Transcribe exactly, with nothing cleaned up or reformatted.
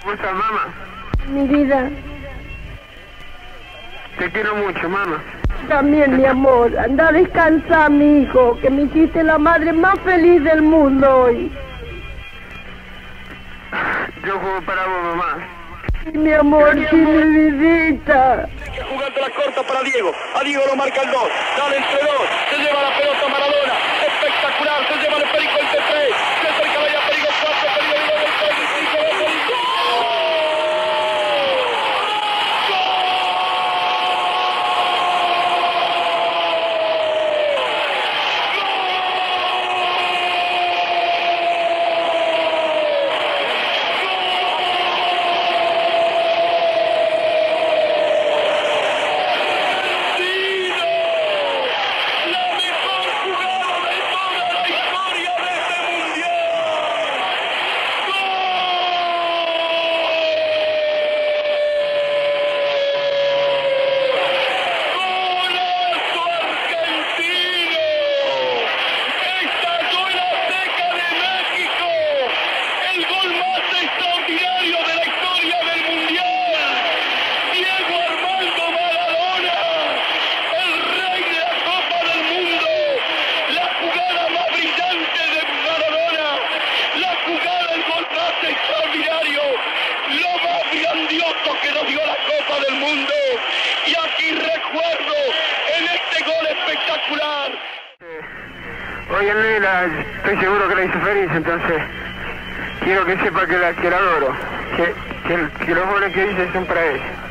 ¿Cómo estás, mamá? Mi vida. Te quiero mucho, mamá. También, mi amor. Anda a descansar, mi hijo, que me hiciste la madre más feliz del mundo hoy. Yo juego para vos, mamá. Sí, mi amor, sí, mi vidita. Jugando la corta para Diego. A Diego lo marca el dos. Dale entre dos. Se lleva la pelota Maradona. Espectacular. Se lleva el Perico el T tres. Se acerca la Perico cuatro. Perico Diego del tres. Perico del Perico. Hoy en Negra estoy seguro que la hizo feliz, entonces quiero que sepa que la, que la adoro, que, que, que los goles que hice son para ella.